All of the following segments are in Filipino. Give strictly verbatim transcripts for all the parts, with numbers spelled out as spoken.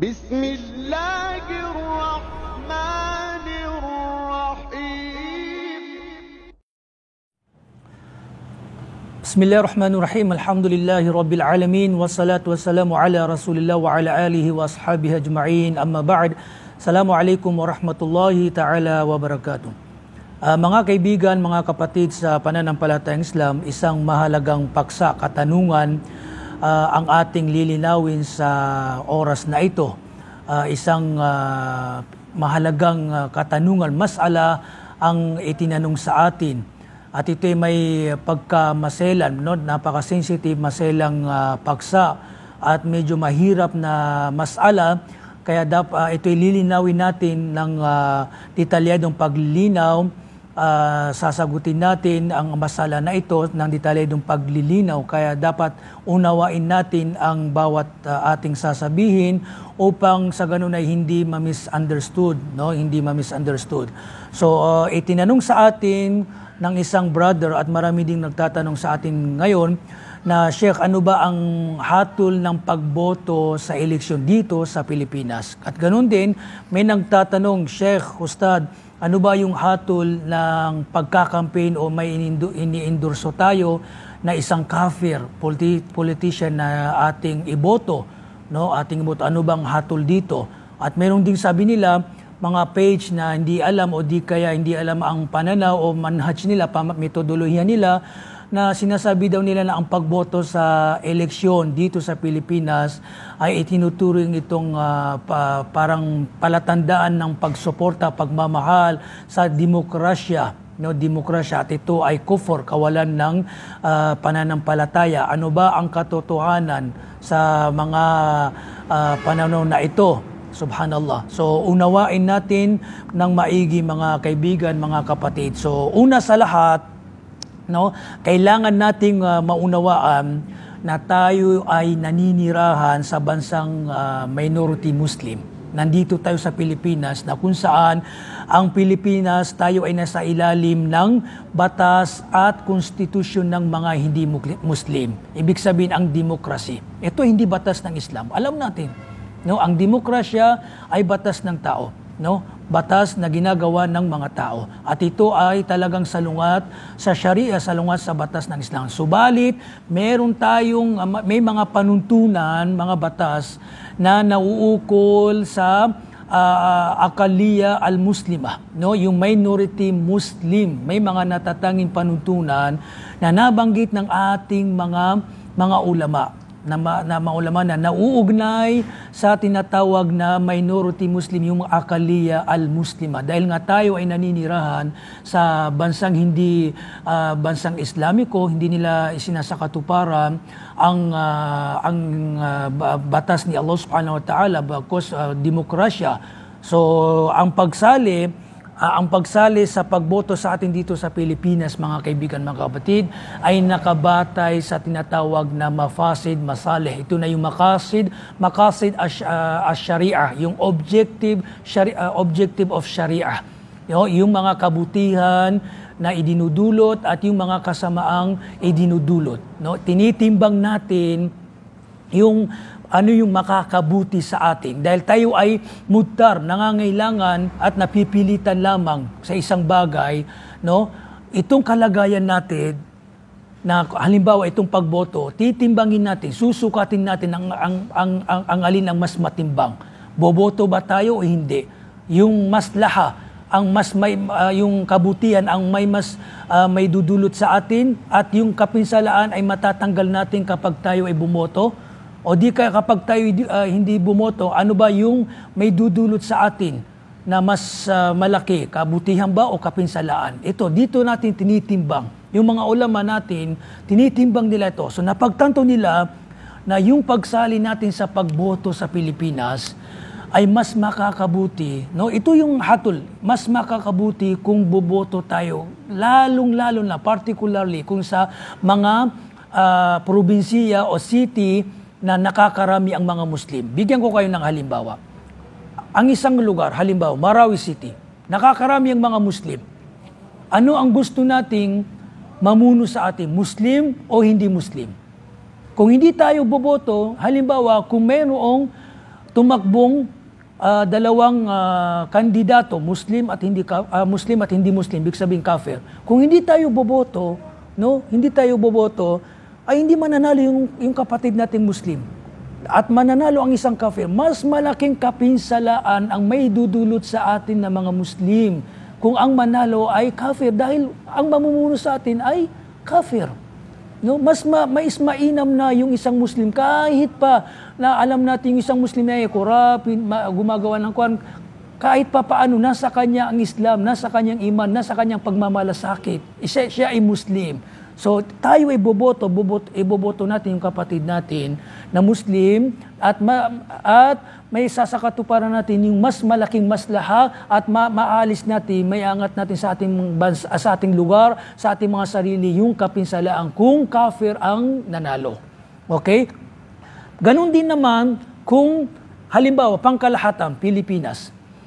بسم الله الرحمن الرحيم بسم الله الرحمن الرحيم الحمد لله رب العالمين والصلاة والسلام على رسول الله وعلى آله وأصحابه أجمعين أما بعد السلام عليكم ورحمة الله تعالى وبركاته. Uh, mga kaibigan, mga kapatid sa pananampalatayang Islam, isang mahalagang paksa, katanungan uh, ang ating lilinawin sa oras na ito. Uh, isang uh, mahalagang uh, katanungan, mas'ala ang itinanong sa atin. At ito ay may pagkamaselan, no? Napaka-sensitive, maselang uh, paksa at medyo mahirap na mas'ala. Kaya dap, uh, ito ay lilinawin natin ng uh, detalyadong paglilinaw. Uh, sasagutin natin ang masala na ito ng detalyadong paglilinaw, kaya dapat unawain natin ang bawat uh, ating sasabihin upang sa ganun ay hindi ma-misunderstood, no? Hindi ma-misunderstood. So uh, itinanong sa atin ng isang brother at marami ding nagtatanong sa atin ngayon na, Sheikh, ano ba ang hatol ng pagboto sa eleksyon dito sa Pilipinas? At ganun din, may nagtatanong, Sheikh, Ustad, ano ba yung hatol ng pagkakampaign o may ini-endorso tayo na isang kafir, politi- politician na ating iboto, no? Ating iboto, ano bang hatol dito? At meron ding sabi nila, mga page na hindi alam o di kaya hindi alam ang pananaw o manhaj nila, metodolohiya nila, na sinasabi daw nila na ang pagboto sa eleksyon dito sa Pilipinas ay itinuturing itong uh, pa, parang palatandaan ng pagsuporta, pagmamahal sa demokrasya, no, demokrasya, at ito ay kufur, kawalan ng uh, pananampalataya. Ano ba ang katotohanan sa mga uh, pananaw na ito? Subhanallah. So unawain natin ng maigi, mga kaibigan, mga kapatid. So una sa lahat, no, kailangan nating uh, maunawaan na tayo ay naninirahan sa bansang uh, minority Muslim. Nandito tayo sa Pilipinas na kung saan ang Pilipinas, tayo ay nasa ilalim ng batas at konstitusyon ng mga hindi Muslim. Ibig sabihin ang demokrasi. Ito hindi batas ng Islam. Alam natin, no, ang demokrasya ay batas ng tao, no? Batas na ginagawa ng mga tao. At ito ay talagang salungat sa Sharia, salungat sa batas ng Islam. Subalit, meron tayong, may mga panuntunan, mga batas na nauukol sa uh, akaliya al-Muslima, no? Yung minority Muslim. May mga natatanging panuntunan na nabanggit ng ating mga mga ulama. na, na maulama na nauugnay sa tinatawag na minority Muslim, yung akaliya al-Muslima. Dahil nga tayo ay naninirahan sa bansang hindi uh, bansang Islamiko, hindi nila isinasakatuparan ang uh, ang uh, batas ni Allah Subhanahu wa Ta'ala, bakos uh, demokrasya. So ang pagsali Uh, ang pagsali sa pagboto sa atin dito sa Pilipinas, mga kaibigan, mga kapatid, ay nakabatay sa tinatawag na mafasid, masalih. Ito na yung makasid, makasid as, uh, as sharia, yung objective, sharia, uh, objective of sharia. You know, yung mga kabutihan na idinudulot at yung mga kasamaang idinudulot. No? Tinitimbang natin yung ano yung makakabuti sa atin. Dahil tayo ay mudtar, nangangailangan at napipilitan lamang sa isang bagay, no? Itong kalagayan natin, na halimbawa itong pagboto, titimbangin natin, susukatin natin ang, ang, ang, ang, ang alin ang mas matimbang. Boboto ba tayo o hindi? Yung maslaha, ang mas may, uh, yung kabutihan, ang may mas uh, may dudulot sa atin, at yung kapinsalaan ay matatanggal natin kapag tayo ay bumoto. O di kaya kapag tayo uh, hindi bumoto, ano ba yung may dudulot sa atin na mas uh, malaki, kabutihan ba o kapinsalaan? Ito, dito natin tinitimbang. Yung mga ulama natin, tinitimbang nila ito. So napagtanto nila na yung pagsali natin sa pagboto sa Pilipinas ay mas makakabuti. No? Ito yung hatol, mas makakabuti kung boboto tayo, lalong-lalo na, particularly kung sa mga uh, probinsiya o city na nakakarami ang mga Muslim. Bigyan ko kayo ng halimbawa. Ang isang lugar, halimbawa, Marawi City, nakakarami ang mga Muslim. Ano ang gusto nating mamuno sa atin, Muslim o hindi Muslim? Kung hindi tayo boboto, halimbawa, kung mayroong tumakbong uh, dalawang uh, kandidato, Muslim at hindi uh, Muslim at hindi Muslim, ibig sabihin kafir. Kung hindi tayo boboto, no, hindi tayo boboto, ay hindi mananalo yung, yung kapatid natin Muslim. At mananalo ang isang kafir. Mas malaking kapinsalaan ang may dudulot sa atin na mga Muslim kung ang manalo ay kafir dahil ang mamumuno sa atin ay kafir. No, mas ma, mais mainam na yung isang Muslim kahit pa na alam natin yung isang Muslim na ay korap, gumagawa ng kwan, kahit pa paano nasa kanya ang Islam, nasa kanyang iman, nasa kanyang pagmamalasakit. Isa, siya ay Muslim. So tayo ay boboto, boboto, iboboto natin yung kapatid natin na Muslim at ma, at may sasakatuparan natin yung mas malaking maslaha at ma, maalis natin, may angat natin sa ating bansa, sa ating lugar, sa ating mga sarili yung kapinsalaan kung kafir ang nanalo. Okay? Ganon din naman kung halimbawa pangkalahatan Pilipinas.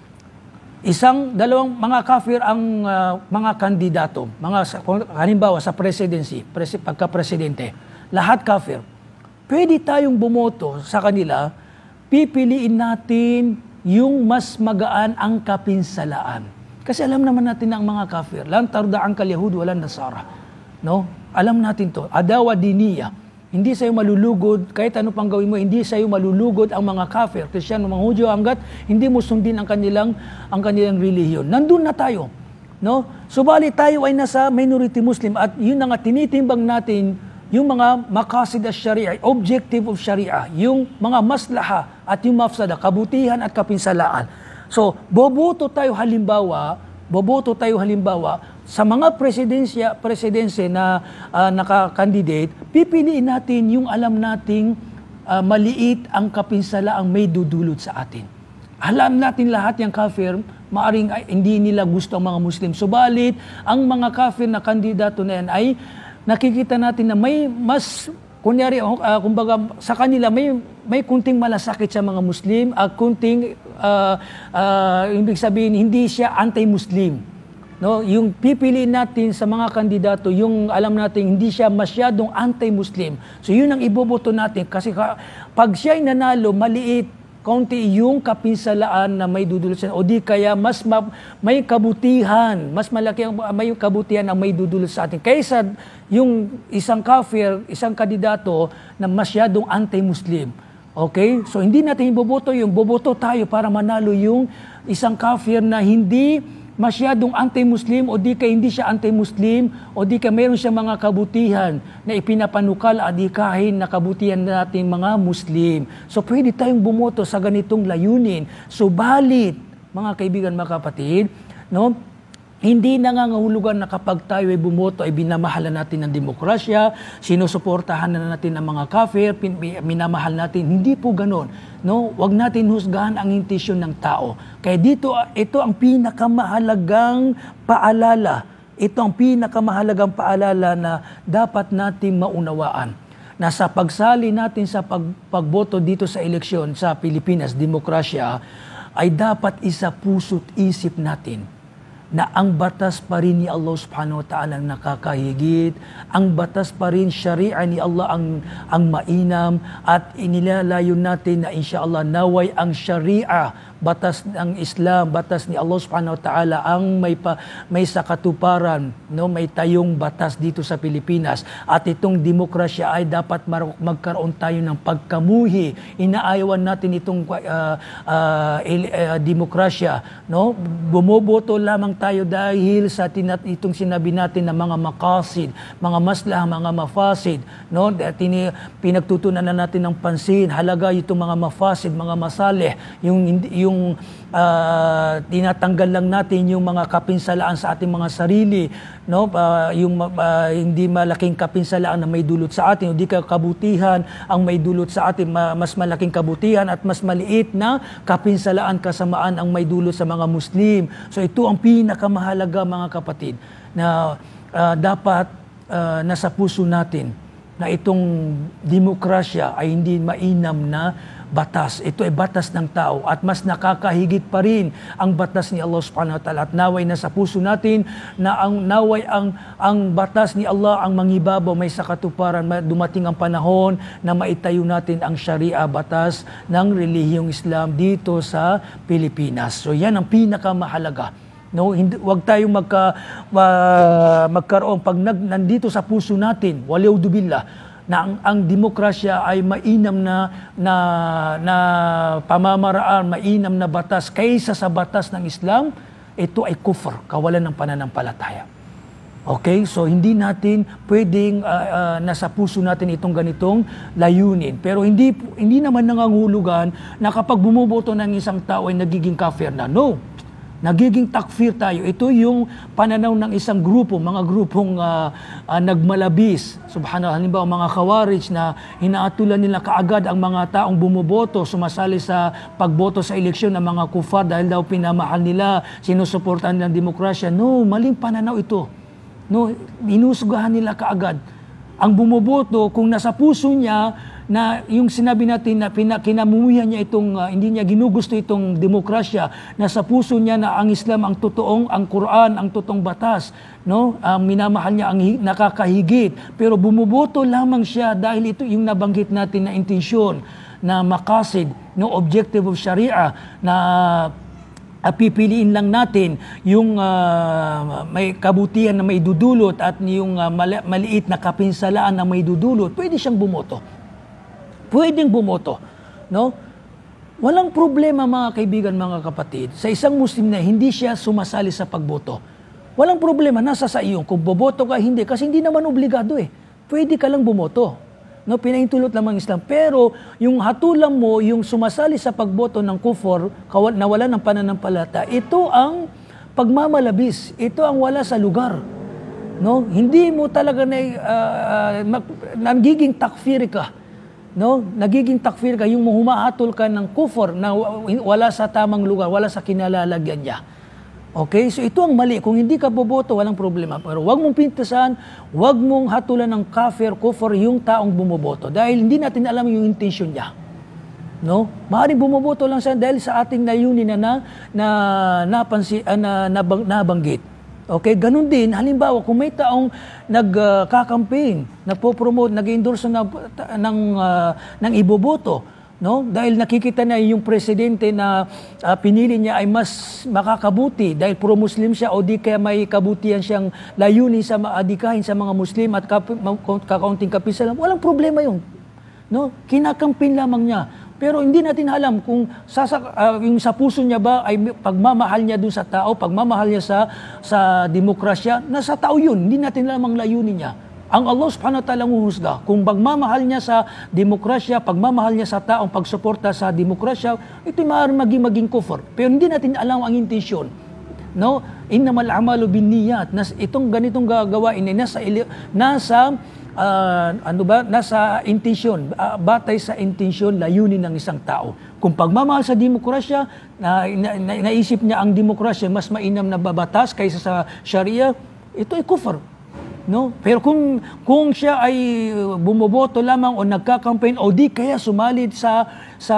Isang, dalawang mga kafir ang uh, mga kandidato, mga halimbawa sa presidency, presi, pagka-presidente, lahat kafir. Pwede tayong bumoto sa kanila, pipiliin natin yung mas magaan ang kapinsalaan. Kasi alam naman natin na ang mga kafir, lan tarda'an kal yahud walan nasara. No? Alam natin to, adawa diniya. Hindi sa'yo malulugod, kahit ano pang gawin mo, hindi sa'yo malulugod ang mga kafir, Kristiyano, mga Hudyo, hanggat hindi mo sundin ang kanilang, ang kanilang relihiyon. Nandun na tayo. No? Subalit tayo ay nasa minority Muslim at yun na nga tinitimbang natin yung mga maqasid as sharia, objective of sharia, yung mga maslaha at yung mafsada, kabutihan at kapinsalaan. So, boboto tayo halimbawa, boboto tayo halimbawa, sa mga presidensya, presidense na uh, nakakandidate, pipiliin natin yung alam nating uh, maliit ang kapinsalaang may dudulot sa atin. Alam natin lahat yung kafir, maaring ay, hindi nila gusto ang mga Muslim. Subalit, ang mga kafir na kandidato na yan ay nakikita natin na may mas, kunyari, uh, kumbaga, sa kanila may, may kunting malasakit sa mga Muslim, at uh, kunting, uh, uh, ibig sabihin, hindi siya anti-Muslim. No, yung pipiliin natin sa mga kandidato, yung alam natin hindi siya masyadong anti-Muslim. So yun ang iboboto natin kasi ka, pag siya ay nanalo, maliit, kaunti yung kapinsalaan na may dudulot sa o di kaya mas ma, may kabutihan, mas malaki ang may kabutihan ang may dudulot sa atin. Kaysa yung isang kafir, isang kandidato na masyadong anti-Muslim. Okay? So hindi natin iboboto yung boboto tayo para manalo yung isang kafir na hindi masyadong anti-Muslim o di ka hindi siya anti-Muslim o di ka meron siya mga kabutihan na ipinapanukal adikahin na kabutihan natin mga Muslim. So pwede tayong bumoto sa ganitong layunin. Subalit, mga kaibigan, mga kapatid, no? Hindi nangangahulugan na kapag tayo ay bumoto ay binamahalan natin ng demokrasya, sinusuportahan na natin ang mga kafir, minamahal natin. Hindi po ganon. No? Huwag natin husgahan ang intensyon ng tao. Kaya dito, ito ang pinakamahalagang paalala. Ito ang pinakamahalagang paalala na dapat nating maunawaan. Na sa pagsali natin sa pag, pagboto dito sa eleksyon sa Pilipinas, demokrasya, ay dapat isa puso't isip natin na ang batas pa rin ni Allah subhanahu wa ta'ala ang nakakahigit, ang batas pa rin syari'a ni Allah ang, ang mainam, at inilalayon natin na insyaAllah naway ang syari'a, batas ng Islam, batas ni Allah subhanahu wa ta'ala ang may, pa, may sakatuparan, no? May tayong batas dito sa Pilipinas. At itong demokrasya ay dapat magkaroon tayo ng pagkamuhi. Inaayawan natin itong uh, uh, uh, demokrasya. No? Bumoboto lamang tayo dahil sa tinat itong sinabi natin na mga maqasid, mga maslah, mga mafasid. No? Tini, pinagtutunan na natin ng pansin, halaga itong mga mafasid, mga masalih, yung, yung yung uh, tinatanggal lang natin yung mga kapinsalaan sa ating mga sarili, no? Uh, yung uh, hindi malaking kapinsalaan na may dulot sa atin, hindi ka kabutihan ang may dulot sa atin, mas malaking kabutihan at mas maliit na kapinsalaan, kasamaan ang may dulot sa mga Muslim. So ito ang pinakamahalaga, mga kapatid, na uh, dapat uh, nasa puso natin na itong demokrasya ay hindi mainam na batas. Ito ay batas ng tao at mas nakakahigit pa rin ang batas ni Allah subhanahu wa ta'ala. At naway na sa puso natin na ang naway ang ang batas ni Allah ang mangibabaw may sa katuparan. Dumating ang panahon na maitayo natin ang Sharia, batas ng relihiyong Islam dito sa Pilipinas. So yan ang pinakamahalaga. No, hindi, wag tayong magka uh, magkaroon pag nag, nandito sa puso natin, waliudubillah, na ang, ang demokrasya ay mainam na na na pamamaraan, mainam na batas kaysa sa batas ng Islam, ito ay kufr, kawalan ng pananampalataya. Okay? So hindi natin pwedeng uh, uh, nasa puso natin itong ganitong layunin. Pero hindi hindi naman nangangahulugan na kapag bumuboto ng isang tao ay nagiging kafir na. No. Nagiging takfir tayo. Ito yung pananaw ng isang grupo, mga grupong uh, uh, nagmalabis. Subhanallah, halimbawa mga Khawarij na hinaatulan nila kaagad ang mga taong bumuboto, sumasali sa pagboto sa eleksyon ng mga kufar dahil daw pinamahal nila, sinusuportahan nilang demokrasya. No, maling pananaw ito. No, inusugahan nila kaagad. Ang bumuboto, kung nasa puso niya, na yung sinabi natin na kinamumuhian niya itong, uh, hindi niya ginugusto itong demokrasya, nasa puso niya na ang Islam ang totoong, ang Quran ang totoong batas, no? Ang minamahal niya ang nakakahigit, pero bumuboto lamang siya dahil ito yung nabanggit natin na intensyon, na maqasid, no, objective of Sharia, na uh, pipiliin lang natin yung uh, may kabutihan na may dudulot at yung uh, mali- maliit na kapinsalaan na may dudulot, pwede siyang bumoto. Pwedeng bumoto, no? Walang problema mga kaibigan, mga kapatid, sa isang Muslim na hindi siya sumasali sa pagboto. Walang problema, nasa sa iyo kung boboto ka hindi, kasi hindi naman obligado eh. Pwede ka lang bumoto. No, pinaintulot lamang Islam. Pero yung hatulan mo, yung sumasali sa pagboto ng kufur, na wala ng pananampalata, ito ang pagmamalabis. Ito ang wala sa lugar. No, hindi mo talaga na uh, mag, nagiging takfir ka. No, nagiging takfir ka, yung humahatol ka ng kufur na wala sa tamang lugar, wala sa kinalalagyan niya. Okay? So ito ang mali. Kung hindi ka boboto, walang problema. Pero wag mong pintasan, wag mong hatulan ng kafir, kufur yung taong bumoboto. Dahil hindi natin alam yung intensyon niya. No? Maaaring bumoboto lang siya dahil sa ating layunin na na, na napansi, uh, na nabang, nabanggit. Okay, ganun din, halimbawa, kung may taong nagka-campaign, uh, nagpo-promote, nag-endorse na, ng, uh, ng iboboto, no? Dahil nakikita na yung presidente na uh, pinili niya ay mas makakabuti dahil pro-Muslim siya o di kaya may kabutihan siyang layunin sa maadikahin sa mga Muslim at kap- kakaunting kapisalan, walang problema yun. No? Kinakampin lamang niya. Pero hindi natin alam kung sa, uh, yung sa puso niya ba ay pagmamahal niya dun sa tao, pagmamahal niya sa sa demokrasya, nasa tao yun. Hindi natin alam ang layunin niya. Ang Allah subhanahu wa ta'ala huhusga. Kung pagmamahal niya sa demokrasya, pagmamahal niya sa taong pagsuporta sa demokrasya, ito'y maaaring maging maging kufur. Pero hindi natin alam ang intensyon. No? Innamal a'malu binniyat. Nas itong ganitong gagawain ay nasa nasa uh, ano ba? Nasa intensyon, uh, batay sa intensyon, layunin ng isang tao. Kung pagmamahal sa demokrasya, na, na, na, naisip niya ang demokrasya mas mainam na babatas kaysa sa Sharia, ito ay kufur. No? Pero kung kung siya ay bumoboto lamang o nagka-campaign o di kaya sumali sa sa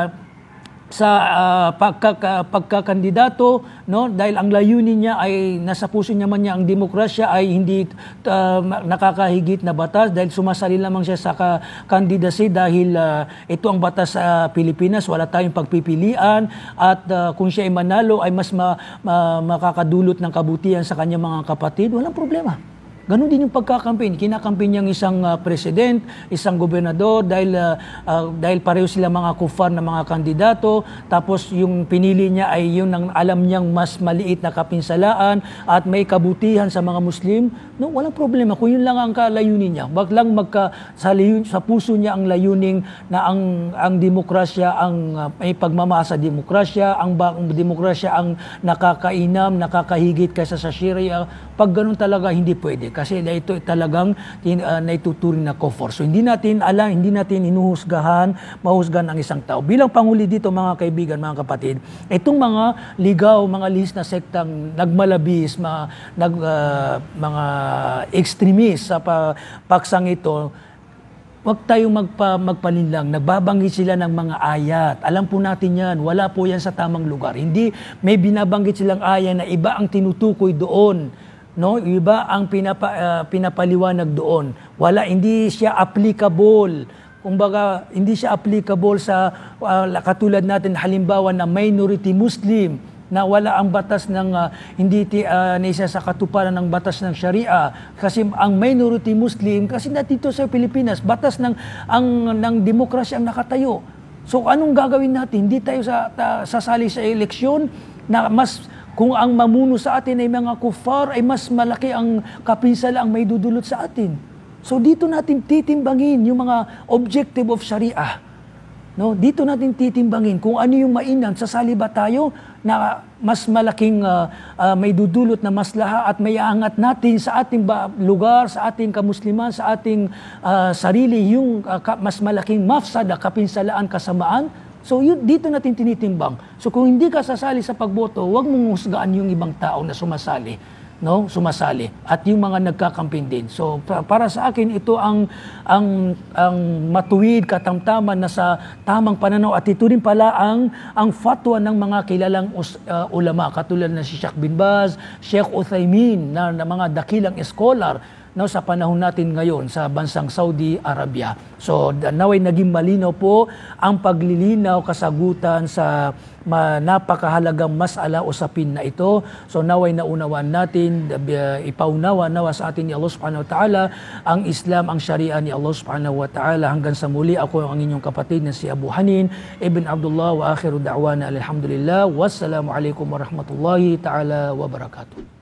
sa uh, pagka, pagkakandidato, no, dahil ang layunin niya ay nasa puso niya man niya ang demokrasya ay hindi uh, nakakahigit na batas dahil sumasali lamang siya sa kandidacy dahil uh, ito ang batas sa uh, Pilipinas, wala tayong pagpipilian at uh, kung siya ay manalo ay mas ma, ma, makakadulot ng kabutihan sa kanyang mga kapatid, walang problema. Ganon din yung pagkakampin. Kinakampin niyang isang uh, president, isang gobernador dahil uh, uh, dahil pareho sila mga kufar na mga kandidato. Tapos yung pinili niya ay yun ang alam niyang mas maliit na kapinsalaan at may kabutihan sa mga Muslim. No, walang problema kung yun lang ang kalayunin niya. Wag lang magka sa, layun, sa puso niya ang layuning na ang ang demokrasya ang uh, may pagmamahal sa demokrasya, ang, ang demokrasya ang nakakainam, nakakahigit kaysa sa Sharia. Pag ganun talaga hindi pwede. Kasi ito talagang uh, naituturing na kufur. So hindi natin alam, hindi natin inuhusgahan, mahusgahan ang isang tao. Bilang panguli dito mga kaibigan, mga kapatid, itong mga ligaw, mga lihis na sektang nagmalabis, mga, nag, uh, mga extremist sa paksang ito, Huwag tayong magpa, magpalinlang. Nagbabanggit sila ng mga ayat. Alam po natin yan. Wala po yan sa tamang lugar. Hindi may binabanggit silang ayat na iba ang tinutukoy doon. No? Iba ang pinapa, uh, pinapaliwanag doon. Wala, hindi siya applicable. Kumbaga, hindi siya applicable sa uh, katulad natin halimbawa na minority Muslim na wala ang batas ng uh, hindi uh, naisa sa katuparan ng batas ng Sharia kasi ang minority Muslim kasi dito sa Pilipinas batas ng ang ng demokrasya ang nakatayo. So anong gagawin natin? Hindi tayo sa ta, sasali sa eleksyon na mas kung ang mamuno sa atin ay mga kufar ay mas malaki ang kapinsala ang may dudulot sa atin. So dito natin titimbangin yung mga objective of Sharia. No, dito natin titimbangin kung ano yung mainam, sasali ba tayo na mas malaking uh, uh, may dudulot na maslaha at may aangat natin sa ating ba, lugar, sa ating kamusliman, sa ating uh, sarili yung uh, ka, mas malaking mafsada, kapinsalaan, kasamaan. So yun, dito natin tinitimbang. So kung hindi ka sasali sa pagboto, huwag mong husgaan yung ibang tao na sumasali. No, sumasali at yung mga nagkakamping din. So para sa akin ito ang ang ang matuwid, katamtaman na sa tamang pananaw at ito rin pala ang ang fatwa ng mga kilalang us, uh, ulama katulad na si Sheikh bin Baz, Sheikh Uthaymin na, na mga dakilang scholar no, sa panahon natin ngayon sa bansang Saudi Arabia. So naway naging malinaw po ang paglilinaw kasagutan sa ma, napakahalagang masala usapin na ito. So naway naunawan natin, uh, ipaunawa nawa sa atin ni Allah Subhanahu wa Ta'ala ang Islam, ang Sharia ni Allah Subhanahu wa Ta'ala. Hanggang sa muli, ako ang inyong kapatid na si Abu Hanin Ibn Abdullah wa akhiru da'wana alhamdulillah. Wassalamu alaikum warahmatullahi ta'ala wabarakatuh.